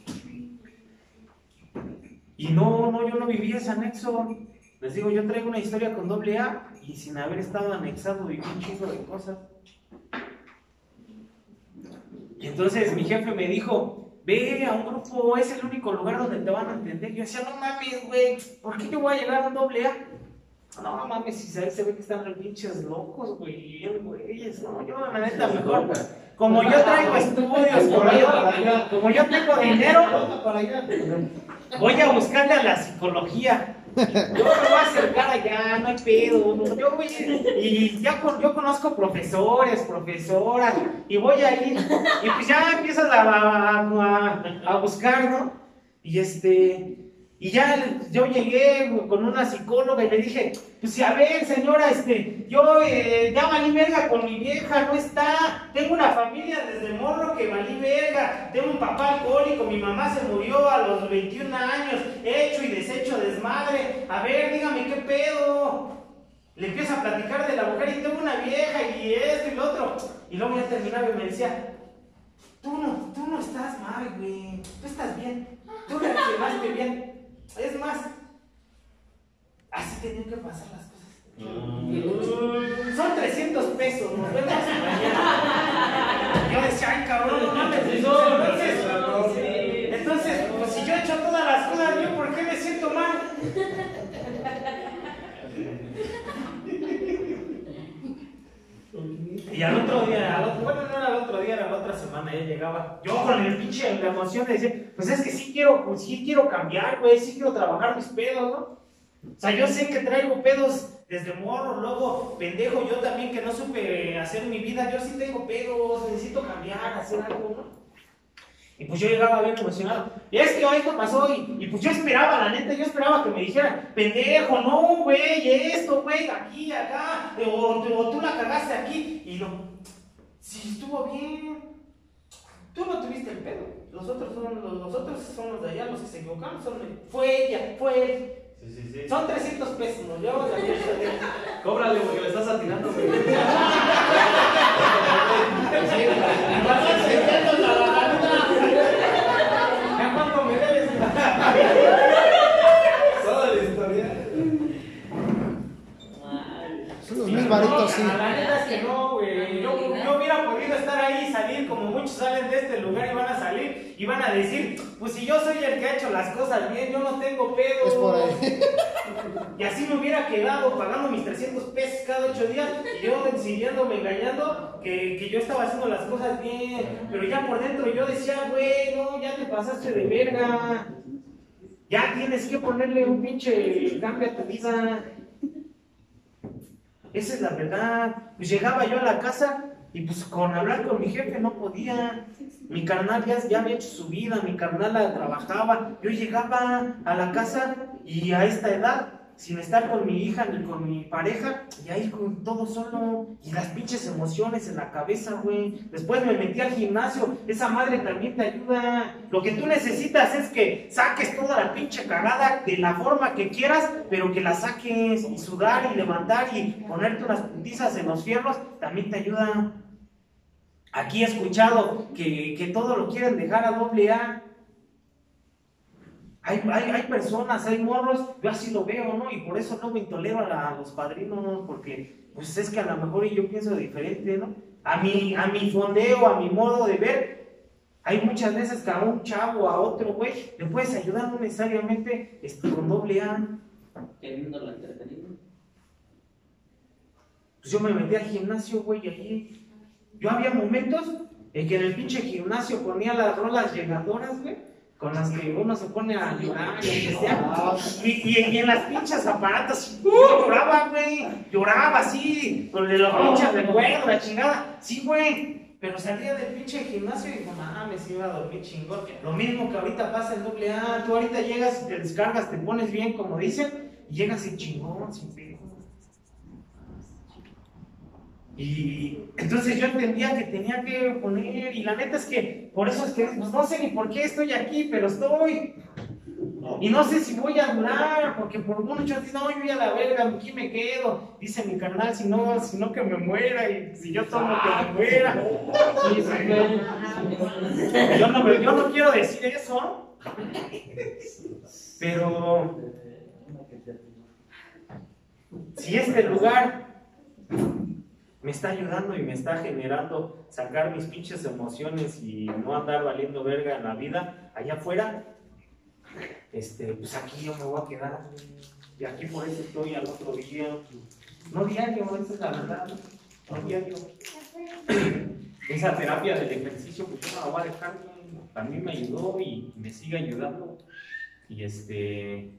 Y no, yo no viví ese anexo. Les digo, yo traigo una historia con AA y sin haber estado anexado viví un chingo de cosas. Y entonces mi jefe me dijo, ve a un grupo, es el único lugar donde te van a entender. Yo decía, no mames, güey, ¿por qué yo voy a llegar a un AA? No mames, si ahí se ve que están los pinches locos, güey, güeyes, no, yo la neta mejor, como yo traigo estudios, como yo tengo dinero, voy a buscarle a la psicología. Yo me voy a acercar allá, no hay pedo, no, yo voy y yo conozco profesores, profesoras, y voy a ir, y pues ya empiezas a buscar, ¿no? Y ya yo llegué con una psicóloga y le dije, Pues si a ver, señora, yo ya valí verga con mi vieja, no está. Tengo una familia desde morro que valí verga. Tengo un papá alcohólico, mi mamá se murió a los 21 años, hecho y deshecho desmadre. A ver, dígame qué pedo. Le empiezo a platicar de la mujer y tengo una vieja y esto y lo otro. Y luego ya terminaba y me decía, tú no estás mal, güey. Tú estás bien. Tú reaccionaste bien. Es más, así tenían que pasar las cosas. Son 300 pesos, nos vemos mañana. Yo decía, ay cabrón, no mames. Entonces, pues si yo he hecho todas las cosas bien, ¿por qué me siento mal? Y al otro día, bueno, no era el otro día, era la otra semana, ya llegaba. Yo con el pinche, la emoción de decir, pues es que sí quiero cambiar, güey, sí quiero trabajar mis pedos, ¿no? O sea, yo sé que traigo pedos desde morro, luego, pendejo, yo también que no supe hacer mi vida, yo sí tengo pedos, necesito cambiar, hacer algo, ¿no? Y pues yo llegaba bien emocionado. Y es que esto pasó y pues yo esperaba, la neta, yo esperaba que me dijeran, pendejo, no, güey, esto, güey, aquí, acá, o tú la cagaste aquí. Y no, sí, estuvo bien. Tú no tuviste el pedo. Los otros son los de allá, los que se equivocaron. Fue ella, fue él. Sí. Son 300 pesos, nos llevamos a Cóbrale porque le estás atinando, güey. ¿Cuánto me debes? Toda la historia. Son los 1000 varitos, sí. La neta es que no, güey. Yo hubiera podido estar ahí y salir como muchos salen de este lugar y van a salir y van a decir, pues si yo soy el que ha hecho las cosas bien, yo no tengo pedo. Es por ahí. Y así me hubiera quedado pagando mis 300 pesos cada 8 días y yo siguiéndome engañando que yo estaba haciendo las cosas bien. Pero ya por dentro yo decía, güey, no, ya te pasaste de verga. Ya tienes que ponerle un pinche cambio a tu vida. Esa es la verdad. Pues llegaba yo a la casa y pues con hablar con mi jefe no podía. Mi carnal ya había hecho su vida, mi carnal trabajaba. Yo llegaba a la casa y a esta edad, sin estar con mi hija ni con mi pareja, y ahí con todo solo, y las pinches emociones en la cabeza, güey. Después me metí al gimnasio, esa madre también te ayuda. Lo que tú necesitas es que saques toda la pinche cagada de la forma que quieras, pero que la saques, y sudar y levantar y ponerte unas puntizas en los fierros, también te ayuda. Aquí he escuchado que todo lo quieren dejar a AA. Hay personas, hay morros, yo así lo veo, ¿no? Y por eso no me tolero a los padrinos, porque pues es que a lo mejor yo pienso diferente, ¿no? A mi fondeo, a mi modo de ver, hay muchas veces que a un chavo, a otro güey, le puedes ayudar no necesariamente con AA. Queriendo lo entretenido. Pues yo me metí al gimnasio, güey, y allí yo había momentos en que en el pinche gimnasio ponía las rolas llegadoras, güey, con las que uno se pone a llorar y en las pinches aparatos, yo lloraba, güey, lloraba así, con los pinches recuerdos, la chingada, sí, güey, pero salía del pinche gimnasio y digo, mames, iba a dormir chingón. Lo mismo que ahorita pasa en AA, tú ahorita llegas, te descargas, te pones bien, como dicen, y llegas sin chingón, sin pedo. Y entonces yo entendía que tenía que poner, y la neta es que, por eso es que, pues no sé ni por qué estoy aquí, pero estoy. Y no sé si voy a durar, porque por muchos dicen, no, yo ya la verga, aquí me quedo. Dice mi carnal, si no que me muera, y si yo tomo que me muera. Yo no quiero decir eso, pero si este lugar me está ayudando y me está generando sacar mis pinches emociones y no andar valiendo verga en la vida allá afuera, pues aquí yo me voy a quedar. Y aquí por eso estoy al otro día. No diario, esa es la verdad. No diario. Esa terapia del ejercicio, pues yo no la voy a dejar. A mí me ayudó y me sigue ayudando. Y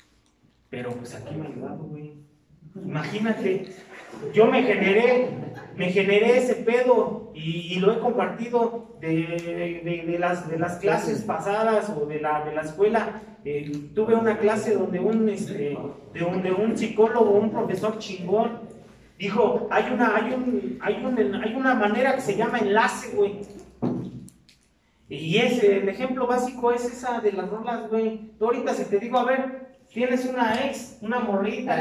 pero pues aquí me ha ayudado, güey. Imagínate, yo me generé me generé ese pedo y lo he compartido de las clases pasadas o de la escuela. Tuve una clase donde un psicólogo, un profesor chingón, dijo, hay una manera que se llama enlace, güey. Y el ejemplo básico es esa de las rolas, güey. Tú ahorita si te digo, a ver, tienes una ex, una morrita,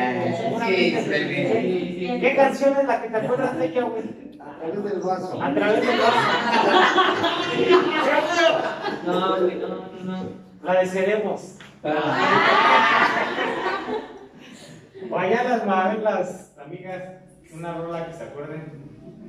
¿qué canción es la que te acuerdas de ella, güey? A través del vaso. A través del vaso. No, güey, no. La de Seremos. O allá las amigas, una rola que se acuerden.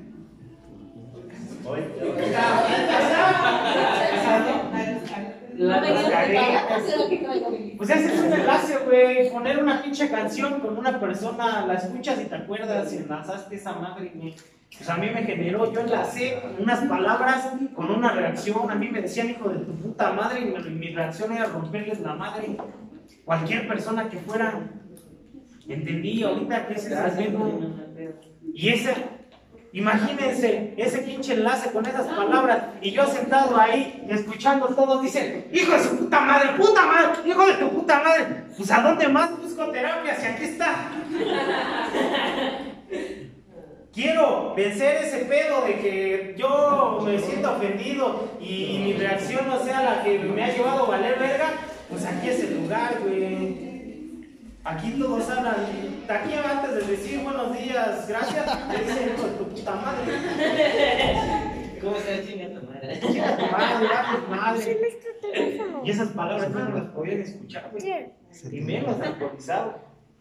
Pues ese es un enlace, güey. Poner una pinche canción con una persona, la escuchas y te acuerdas y enlazaste esa madre, güey. Pues a mí me generó, yo enlacé unas palabras con una reacción. A mí me decían hijo de tu puta madre y mi reacción era romperles la madre. Cualquier persona que fuera. Entendí ahorita que ese es el mismo. Y imagínense ese pinche enlace con esas palabras y yo sentado ahí y escuchando todos dicen, hijo de su puta madre, hijo de tu puta madre. Pues ¿a dónde más busco terapia si aquí está? Quiero vencer ese pedo de que yo me siento ofendido y mi reacción no sea la que me ha llevado a valer verga. Pues aquí es el lugar, güey. Aquí todos hablan. Aquí antes de decir buenos días, gracias, te dicen hijo de tu puta madre. ¿Cómo se chinga tu madre? Chinga tu madre, tu madre. Y esas palabras no las podían escuchar, güey. Y menos alcoholizado.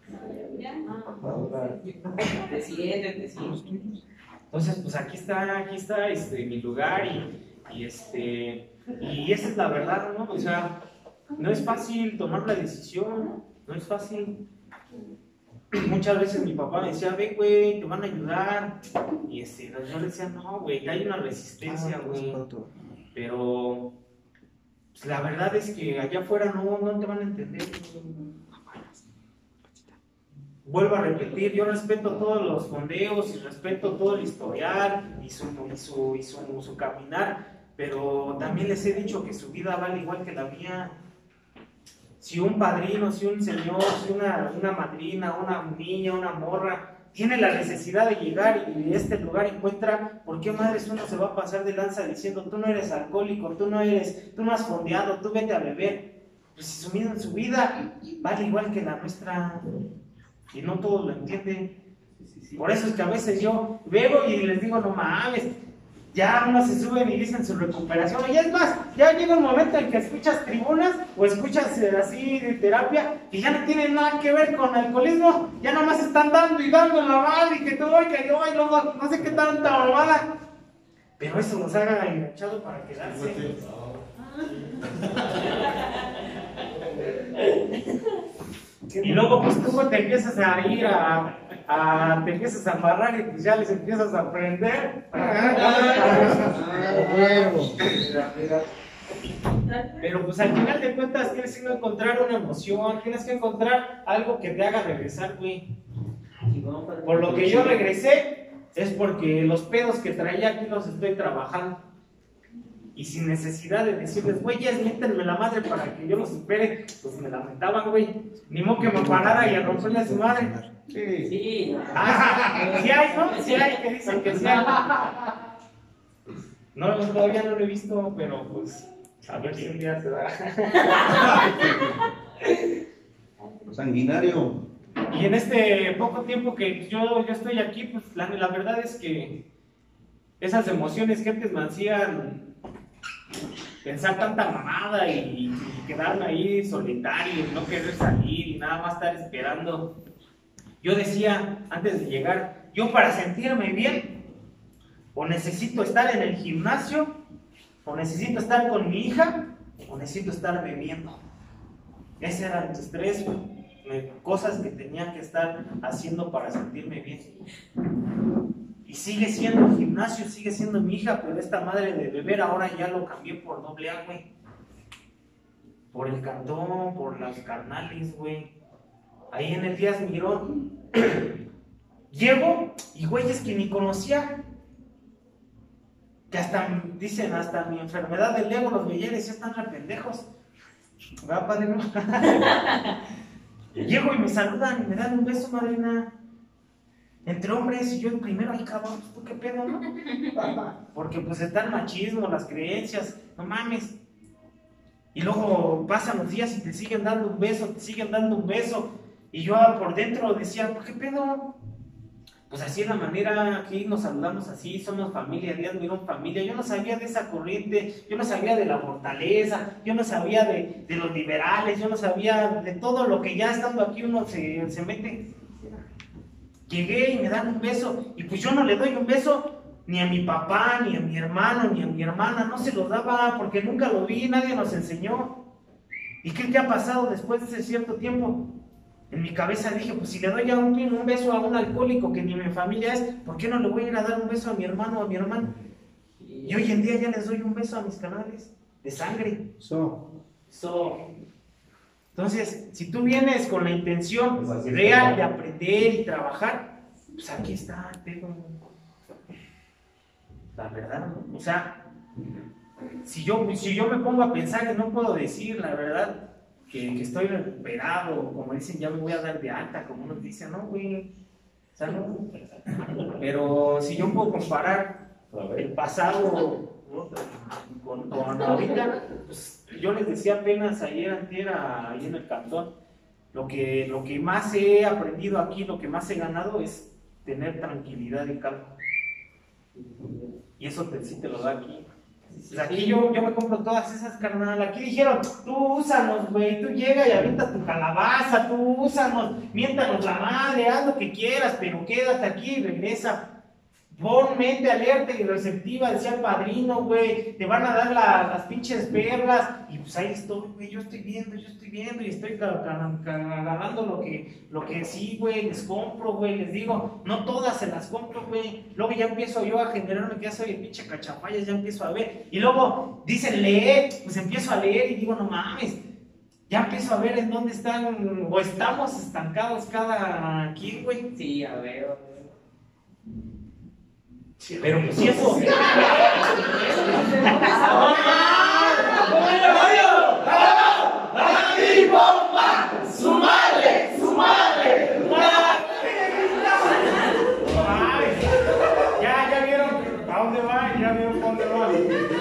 Te sientes. Entonces, pues aquí está mi lugar y esa es la verdad, ¿no? O sea, no es fácil tomar la decisión, no es fácil. Muchas veces mi papá me decía, ve, güey, te van a ayudar. Y yo le decía, no, güey, hay una resistencia, güey. Pero pues, la verdad es que allá afuera no te van a entender. Vuelvo a repetir, yo respeto todos los fondeos y respeto todo el historial y su caminar, pero también les he dicho que su vida vale igual que la mía. Si un padrino, si un señor, si una madrina, una niña, una morra tiene la necesidad de llegar y de este lugar encuentra, ¿por qué madres uno se va a pasar de lanza diciendo tú no eres alcohólico, tú no has fondeado, tú vete a beber? Pues si su vida vale igual que la nuestra. Y no todos lo entienden. Por eso es que a veces yo bebo y les digo, no mames, ya uno se suben y dicen su recuperación. Y es más, ya llega un momento en que escuchas tribunas o escuchas así de terapia y ya no tienen nada que ver con alcoholismo. Ya nomás están dando y dando la madre y que tú y que yo y luego no sé qué tanta mamada. Pero eso nos haga enganchado para quedarse. Y luego pues tú te empiezas a ir te empiezas a amarrar y pues ya les empiezas a aprender. Pero pues al final de cuentas tienes que encontrar una emoción, tienes que encontrar algo que te haga regresar, güey. Por lo que yo regresé es porque los pedos que traía aquí los estoy trabajando. Y sin necesidad de decirles, güey, ya miéntenme la madre para que yo los supere, pues me lamentaban, güey. Ni modo que me parara y a romperle a su madre. Sí. Sí hay, ¿no? Sí hay, que dicen que sí hay. No, todavía no lo he visto, pero pues, a ver si un día se da. Sanguinario. Y en este poco tiempo que yo estoy aquí, pues la verdad es que esas emociones que antes me hacían pensar tanta mamada y quedarme ahí solitario, no querer salir y nada más estar esperando. Yo decía antes de llegar, yo para sentirme bien, o necesito estar en el gimnasio, o necesito estar con mi hija, o necesito estar bebiendo. Ese eran los tres cosas que tenía que estar haciendo para sentirme bien. Y sigue siendo el gimnasio, sigue siendo mi hija, pero esta madre de beber ahora ya lo cambié por AA, güey. Por el Cantón, por las carnales, güey. Ahí en el Díaz Mirón, Llego y güeyes que ni conocía. Que hasta dicen, hasta mi enfermedad del ego, los billetes ya están re pendejos. ¿Va, padrino? Llego y me saludan y me dan un beso, madrina. Entre hombres y yo el primero, ay cabrón, ¿tú qué pedo, no? Porque pues está el machismo, las creencias, no mames. Y luego pasan los días y te siguen dando un beso, te siguen dando un beso. Y yo por dentro decía, ¿qué pedo? Pues así es la manera, aquí nos saludamos así, somos familia, Dios miró familia. Yo no sabía de esa corriente, yo no sabía de la fortaleza, yo no sabía de los liberales, yo no sabía de todo lo que ya estando aquí uno se mete. Llegué y me dan un beso, y pues yo no le doy un beso ni a mi papá, ni a mi hermano, ni a mi hermana, no se los daba porque nunca lo vi, nadie nos enseñó. ¿Y qué ha pasado después de ese cierto tiempo? En mi cabeza dije, pues si le doy a un beso a un alcohólico que ni mi familia es, ¿por qué no le voy a ir a dar un beso a mi hermano o a mi hermana? Y hoy en día ya les doy un beso a mis canales de sangre. Entonces, si tú vienes con la intención real de aprender y trabajar, pues aquí está, la verdad, o sea, si yo me pongo a pensar que no puedo decir la verdad, que estoy recuperado, como dicen, ya me voy a dar de alta, como unos dicen, no, güey, o sea, no. Pero si yo puedo comparar el pasado con ahorita, pues yo les decía apenas ayer, antier, ahí en el cantón, lo que más he aprendido aquí, lo que más he ganado es tener tranquilidad y calma. Y eso sí te lo da aquí. Pues aquí yo me compro todas esas, carnal. Aquí dijeron, tú úsanos, güey, tú llega y avienta tu calabaza, tú úsanos, miéntanos la madre, haz lo que quieras, pero quédate aquí y regresa. Pon mente alerta y receptiva, decía el padrino, güey, te van a dar las pinches perlas. Y pues ahí estoy, güey, yo estoy viendo y estoy agarrando lo que sí, güey, les compro, güey, les digo, no todas se las compro, güey. Luego ya empiezo yo a generarme que ya soy el pinche cachapayas, ya empiezo a ver. Y luego dicen leer, pues empiezo a leer y digo, no mames, ya empiezo a ver en dónde están, o estamos estancados cada quien, güey. Sí, a ver. Pero pues si eso. ¡Su madre! ¡Su madre! Ya vieron a dónde va, ya vieron a dónde va.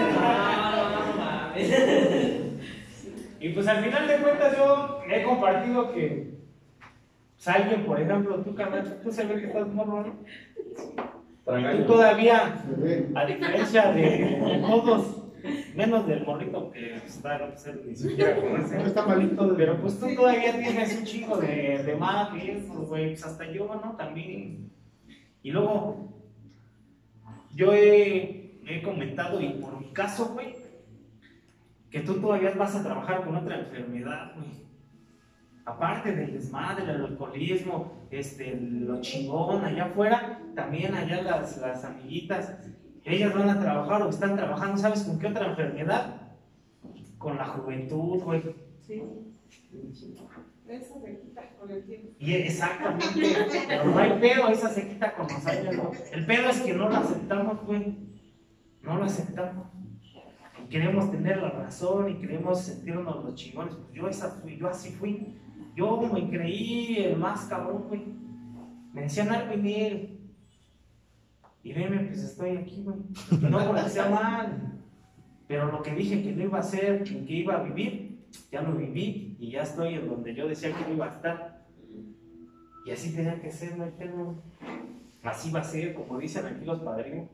Y pues al final de cuentas yo he compartido que pues, alguien, por ejemplo, tú, carnal, tú sabes que estás morro, ¿no? Y tú todavía, a diferencia de todos, menos del morrito que está, no sé, ni siquiera conoce. Está malito. Pero pues tú todavía tienes un chico de más que eso, güey, pues hasta yo, ¿no? También. Y luego, yo he comentado, y por mi caso, güey, que tú todavía vas a trabajar con otra enfermedad, güey. Aparte del desmadre, el alcoholismo, lo chingón allá afuera, también allá las amiguitas, ellas van a trabajar o están trabajando, ¿sabes con qué otra enfermedad? Con la juventud, güey. Sí. Eso se quita con el tiempo. Y exactamente, pero no hay pedo, esa se quita con los años, ¿no? El pedo es que no lo aceptamos, güey. No lo aceptamos. Y queremos tener la razón y queremos sentirnos los chingones. Pues yo así fui. Yo me creí el más cabrón, güey. Me decían algo en él. Y veme, pues estoy aquí, güey. No porque sea mal. Pero lo que dije que no iba a hacer, que iba a vivir, ya lo viví y ya estoy en donde yo decía que no iba a estar. Y así tenía que ser, no hay pedo. Así va a ser, como dicen aquí los padrinos.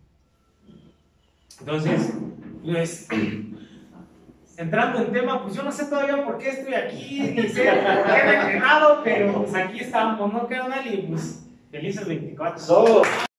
Entonces, pues, entrando en tema, pues yo no sé todavía por qué estoy aquí, ni sé qué me he quedado, pero pues aquí estamos, ¿no, carnal? Y pues, felices 24.